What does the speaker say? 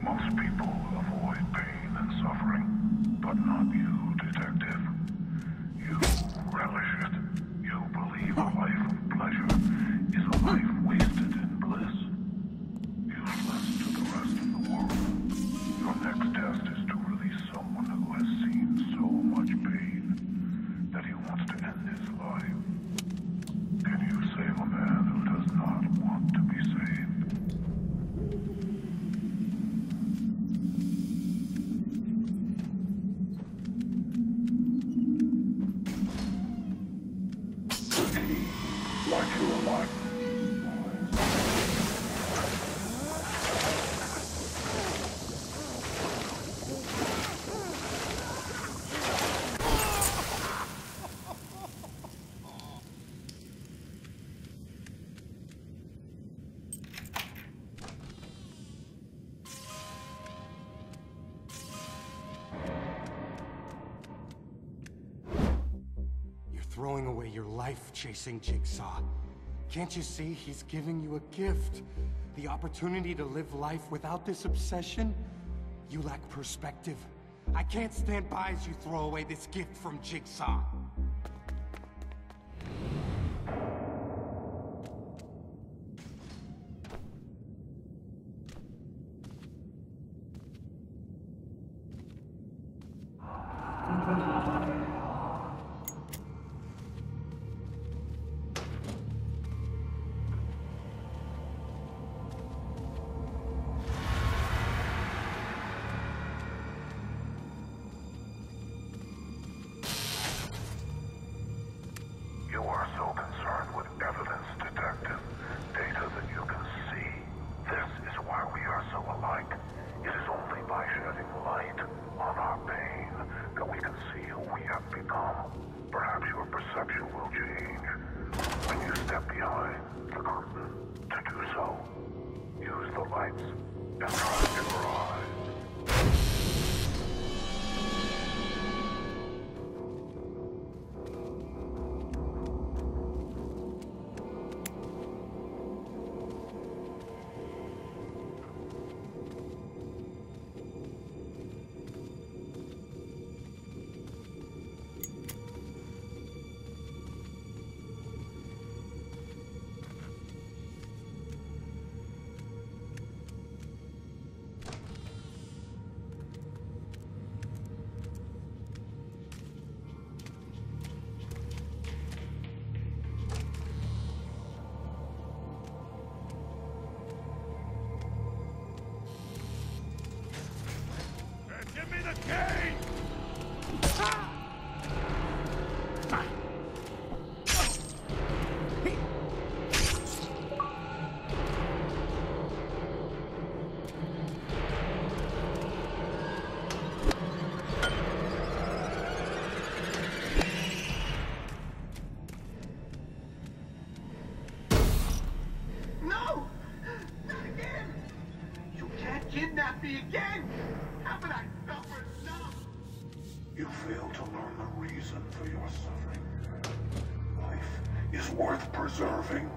Most people avoid pain and suffering, but not you, detective. You relish it. You believe a life of pleasure is a life wasted in bliss. Useless to the rest of the world. Your next test is to release someone who has seen so much pain that he wants to end his life. Can you save a man who does not want to be saved? Like you are mine. You're throwing away your life chasing Jigsaw. Can't you see he's giving you a gift? The opportunity to live life without this obsession? You lack perspective. I can't stand by as you throw away this gift from Jigsaw. You are so concerned with evidence, detective. Data that you can see. This is why we are so alike. It is only by shedding light on our pain that we can see who we have become. Perhaps your perception will change when you step behind the curtain. To do so, use the lights and trust your eyes. Give me the key! No! Not again! You can't kidnap me again! Haven't I suffered enough? You fail to learn the reason for your suffering. Life is worth preserving.